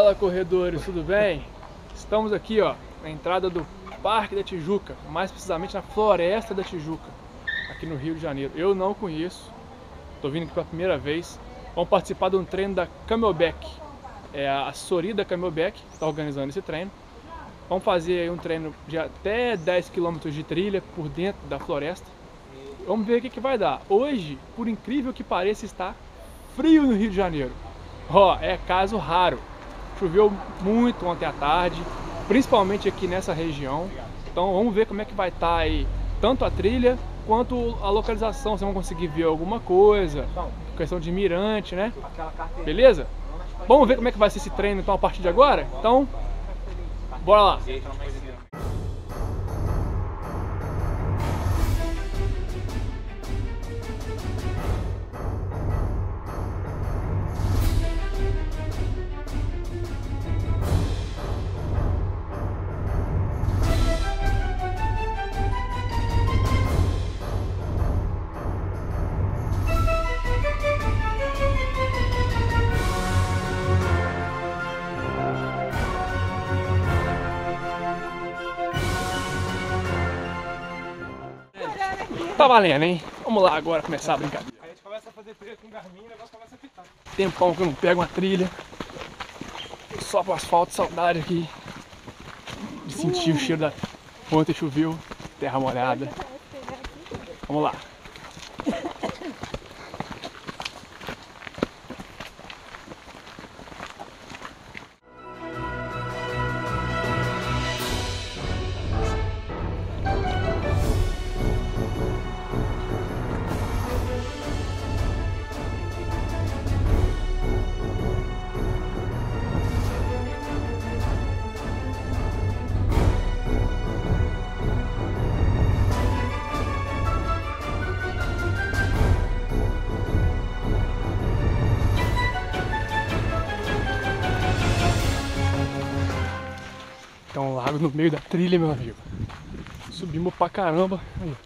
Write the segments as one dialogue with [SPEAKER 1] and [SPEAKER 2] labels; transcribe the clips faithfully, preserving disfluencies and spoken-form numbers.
[SPEAKER 1] Fala, corredores, tudo bem? Estamos aqui, ó, na entrada do Parque da Tijuca, mais precisamente na Floresta da Tijuca, aqui no Rio de Janeiro. Eu não conheço, tô vindo aqui pela primeira vez. Vamos participar de um treino da Camelback. É a Sorida Camelback que está organizando esse treino. Vamos fazer aí um treino de até dez quilômetros de trilha por dentro da floresta. Vamos ver o que, que vai dar. Hoje, por incrível que pareça, está frio no Rio de Janeiro. Ó, é caso raro. Choveu muito ontem à tarde, principalmente aqui nessa região. Então vamos ver como é que vai estar aí, tanto a trilha quanto a localização. Se vão conseguir ver alguma coisa, questão de mirante, né? Beleza? Vamos ver como é que vai ser esse treino então a partir de agora? Então, bora lá! Tá valendo, hein? Vamos lá agora começar a brincadeira.
[SPEAKER 2] A gente começa a fazer trilha com o Garmin e o negócio começa a ficar.
[SPEAKER 1] Tempão que eu não pego uma trilha. Só pro asfalto, saudade aqui de sentir o cheiro da... Ontem choveu, terra molhada. Vamos lá. Tem um lago no meio da trilha, meu amigo. Subimos pra caramba. Aí.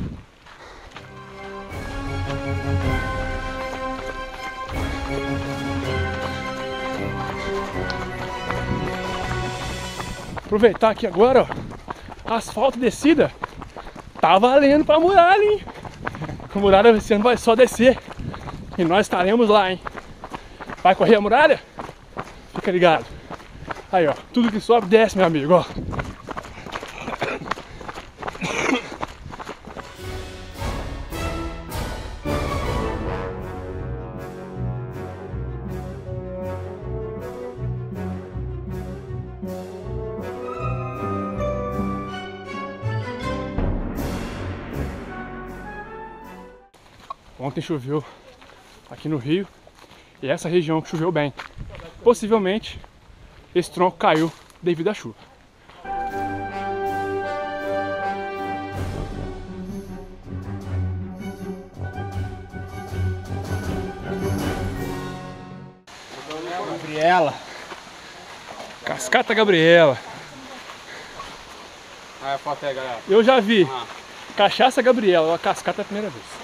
[SPEAKER 1] Aproveitar aqui agora, ó. Asfalto descida. Tá valendo pra muralha, hein? A muralha esse ano vai só descer. E nós estaremos lá, hein? Vai correr a muralha? Fica ligado. Aí, ó, tudo que sobe desce, meu amigo, ó. Ontem choveu aqui no Rio e essa região que choveu bem. Possivelmente esse tronco caiu devido à chuva.
[SPEAKER 2] Gabriela.
[SPEAKER 1] Cascata Gabriela.
[SPEAKER 2] Aí a foto aí, galera.
[SPEAKER 1] Eu já vi.
[SPEAKER 2] Ah.
[SPEAKER 1] Cachaça Gabriela, a cascata é a primeira vez.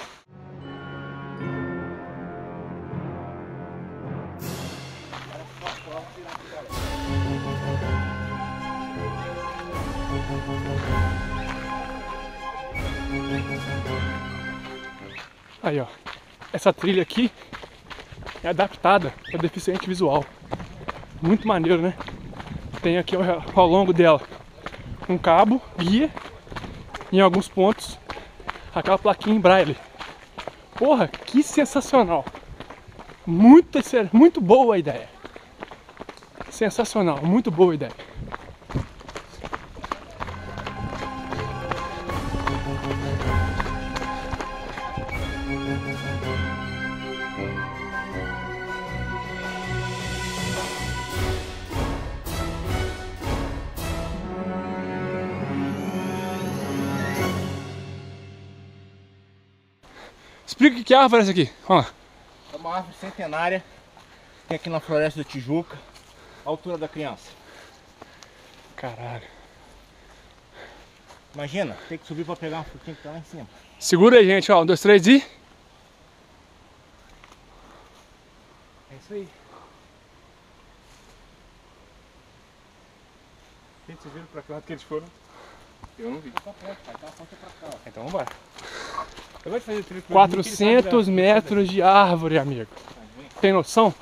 [SPEAKER 1] Aí, ó, essa trilha aqui é adaptada para deficiente visual. Muito maneiro, né? Tem aqui ao, ao longo dela um cabo, guia, e em alguns pontos aquela plaquinha em braille. Porra, que sensacional! Muito, muito boa a ideia. Sensacional, muito boa a ideia. Explica o que é árvore essa aqui. Vamos lá.
[SPEAKER 2] É uma árvore centenária. Tem aqui na Floresta da Tijuca. A altura da criança.
[SPEAKER 1] Caralho.
[SPEAKER 2] Imagina, tem que subir pra pegar uma frutinha que tá lá em cima.
[SPEAKER 1] Segura aí, gente, ó. Um, dois, três e...
[SPEAKER 2] É isso aí.
[SPEAKER 1] Vocês viram pra que lado que eles foram? Eu não vi. Então vamos embora. Eu gosto de fazer trilha. quatrocentos metros de árvore, amigo. Tem noção?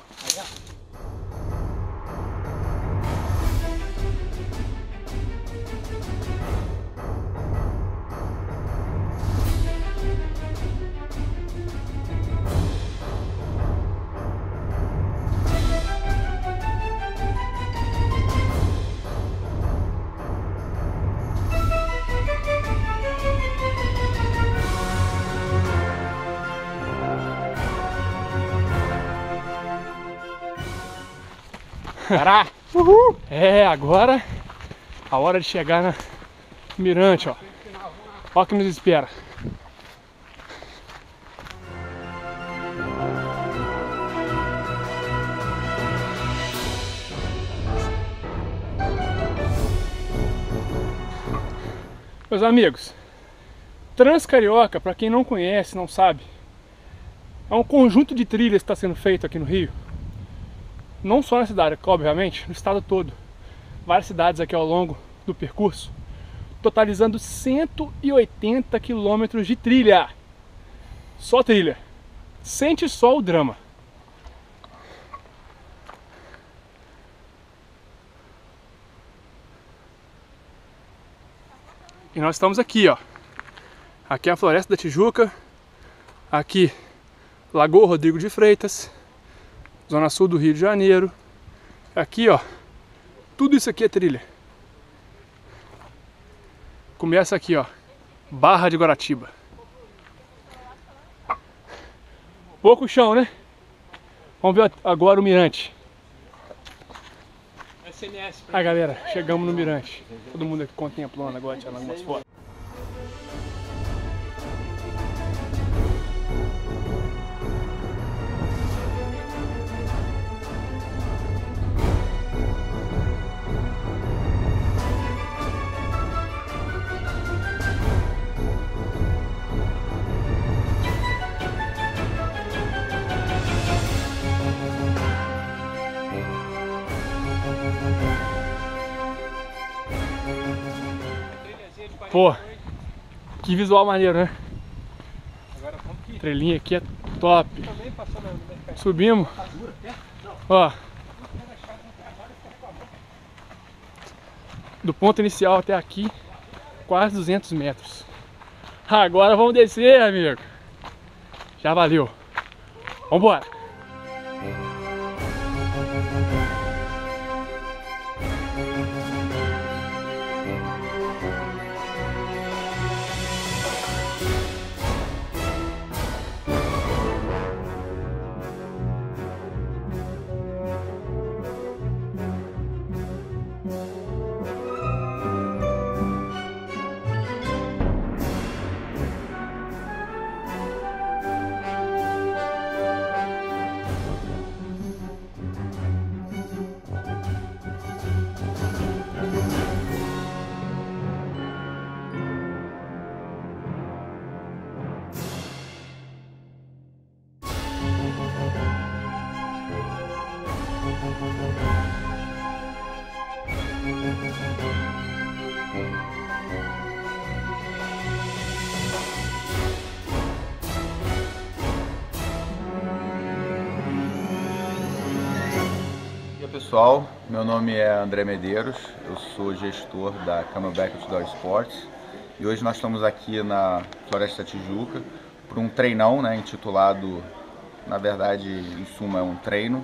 [SPEAKER 2] Pará!
[SPEAKER 1] Uhul! É, agora a hora de chegar na mirante, ó. Ó o que nos espera. Meus amigos, Transcarioca, para quem não conhece, não sabe, é um conjunto de trilhas que está sendo feito aqui no Rio. Não só na cidade, obviamente, no estado todo. Várias cidades aqui ao longo do percurso, totalizando cento e oitenta quilômetros de trilha. Só trilha. Sente só o drama. E nós estamos aqui, ó. Aqui é a Floresta da Tijuca. Aqui, Lagoa Rodrigo de Freitas. Zona Sul do Rio de Janeiro. Aqui, ó, tudo isso aqui é trilha. Começa aqui, ó, Barra de Guaratiba. Pouco chão, né? Vamos ver agora o mirante. Ah, galera, chegamos no mirante. Todo mundo aqui contemplando agora, tirando algumas fotos. Pô, que visual maneiro, né? Trilhinha aqui é top. Subimos. Ó, do ponto inicial até aqui, quase duzentos metros. Agora vamos descer, amigo. Já valeu. Vambora.
[SPEAKER 3] Pessoal, meu nome é André Medeiros, eu sou gestor da Camelback Outdoor Sports e hoje nós estamos aqui na Floresta da Tijuca para um treinão, né, intitulado, na verdade, em suma, é um treino,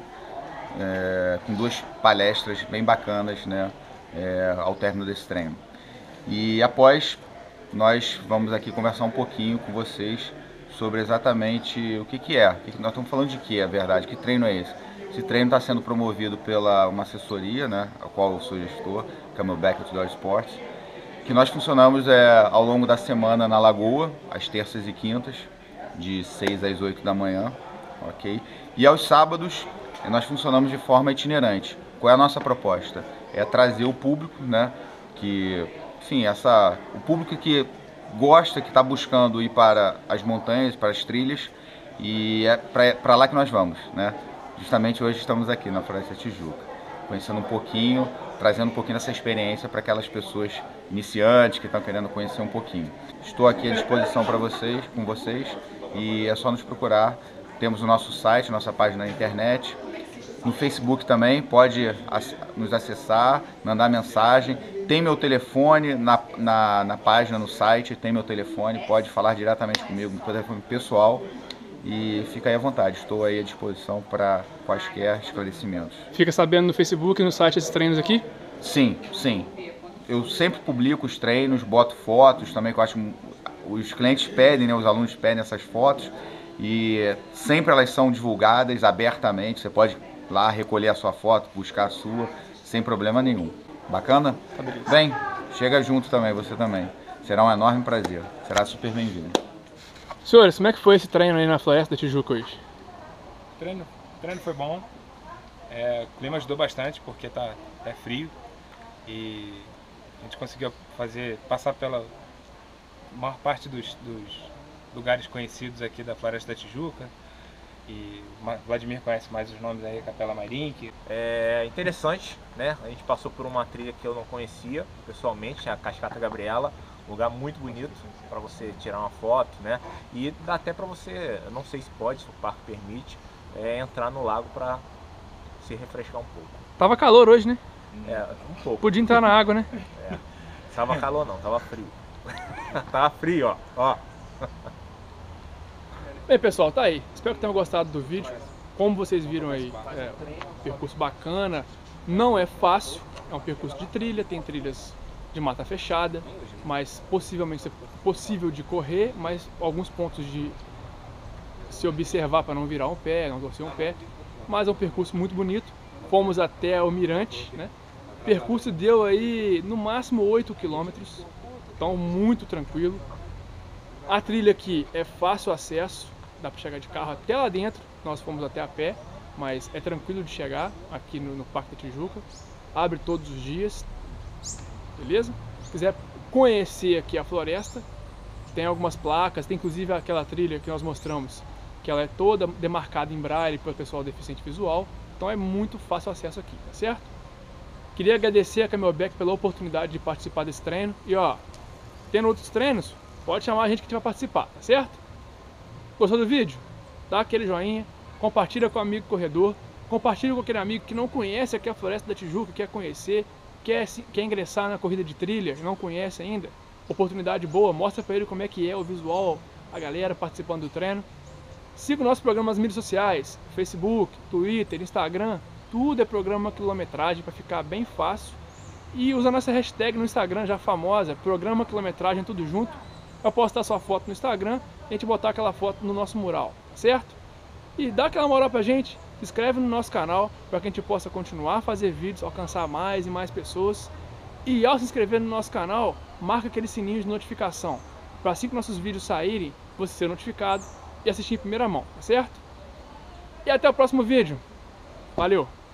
[SPEAKER 3] é, com duas palestras bem bacanas, né, é, ao término desse treino. E após, nós vamos aqui conversar um pouquinho com vocês sobre exatamente o que, que é, nós estamos falando de que, é verdade, que treino é esse? Esse treino está sendo promovido pela uma assessoria, né, a qual eu sou gestor, Camelback Outdoor Sports, que nós funcionamos é, ao longo da semana na Lagoa, às terças e quintas, de seis às oito da manhã, ok? E aos sábados nós funcionamos de forma itinerante. Qual é a nossa proposta? É trazer o público, né, que, enfim, essa, o público que gosta, que está buscando ir para as montanhas, para as trilhas, e é para lá que nós vamos, né? Justamente hoje estamos aqui na Floresta da Tijuca, conhecendo um pouquinho trazendo um pouquinho dessa experiência para aquelas pessoas iniciantes que estão querendo conhecer um pouquinho. Estou aqui à disposição para vocês, com vocês, e é só nos procurar. Temos o nosso site, nossa página na internet. No Facebook também, pode nos acessar, mandar mensagem. Tem meu telefone na, na, na página, no site, tem meu telefone, pode falar diretamente comigo, no telefone pessoal. E fica aí à vontade, estou aí à disposição para quaisquer esclarecimentos.
[SPEAKER 1] Fica sabendo no Facebook e no site esses treinos aqui?
[SPEAKER 3] Sim, sim. Eu sempre publico os treinos, boto fotos também, que eu acho que os clientes pedem, né, os alunos pedem essas fotos. E sempre elas são divulgadas abertamente, você pode ir lá recolher a sua foto, buscar a sua, sem problema nenhum. Bacana? Bem, chega junto também, você também. Será um enorme prazer, será super bem-vindo.
[SPEAKER 1] Senhores, como é que foi esse treino aí na Floresta da Tijuca hoje?
[SPEAKER 4] O treino, o treino foi bom, é, o clima ajudou bastante porque tá, é frio e a gente conseguiu fazer, passar pela maior parte dos, dos lugares conhecidos aqui da Floresta da Tijuca. E o Vladimir conhece mais os nomes aí, Capela Mairink.
[SPEAKER 2] É interessante, né? A gente passou por uma trilha que eu não conhecia pessoalmente, a Cascata Gabriela. Um lugar muito bonito para você tirar uma foto, né? E dá até para você, não sei se pode, se o parque permite, é, entrar no lago para se refrescar um pouco.
[SPEAKER 1] Tava calor hoje, né?
[SPEAKER 2] É, um pouco.
[SPEAKER 1] Podia entrar na água, né?
[SPEAKER 2] É. Tava calor não, tava frio. Tava frio, ó. ó.
[SPEAKER 1] Bem, pessoal, tá aí. Espero que tenham gostado do vídeo. Como vocês viram aí, é um percurso bacana. Não é fácil, é um percurso de trilha, tem trilhas de mata fechada, mas possivelmente é possível de correr, mas alguns pontos de se observar para não virar um pé, não torcer um pé. Mas é um percurso muito bonito. Fomos até o Mirante, né? O percurso deu aí no máximo oito quilômetros, então muito tranquilo. A trilha aqui é fácil acesso, dá para chegar de carro até lá dentro. Nós fomos até a pé, mas é tranquilo de chegar aqui no, no Parque da Tijuca. Abre todos os dias. Beleza? Se quiser conhecer aqui a floresta, tem algumas placas, tem inclusive aquela trilha que nós mostramos, que ela é toda demarcada em braille para o pessoal deficiente visual, então é muito fácil acesso aqui, tá certo? Queria agradecer a Camelback pela oportunidade de participar desse treino, e ó, tendo outros treinos, pode chamar a gente que a gente vai participar, tá certo? Gostou do vídeo? Dá aquele joinha, compartilha com o amigo corredor, compartilha com aquele amigo que não conhece aqui a Floresta da Tijuca, quer conhecer, Quer, quer ingressar na corrida de trilha, não conhece ainda, oportunidade boa, mostra para ele como é que é o visual, a galera participando do treino. Siga o nosso programa nas mídias sociais, Facebook, Twitter, Instagram, tudo é programa quilometragem para ficar bem fácil. E usa a nossa hashtag no Instagram já famosa, programa quilometragem tudo junto, para postar sua foto no Instagram e a gente botar aquela foto no nosso mural, certo? E dá aquela moral pra gente. Se inscreve no nosso canal para que a gente possa continuar a fazer vídeos, alcançar mais e mais pessoas. E ao se inscrever no nosso canal, marca aquele sininho de notificação, para assim que nossos vídeos saírem, você ser notificado e assistir em primeira mão, tá certo? E até o próximo vídeo. Valeu!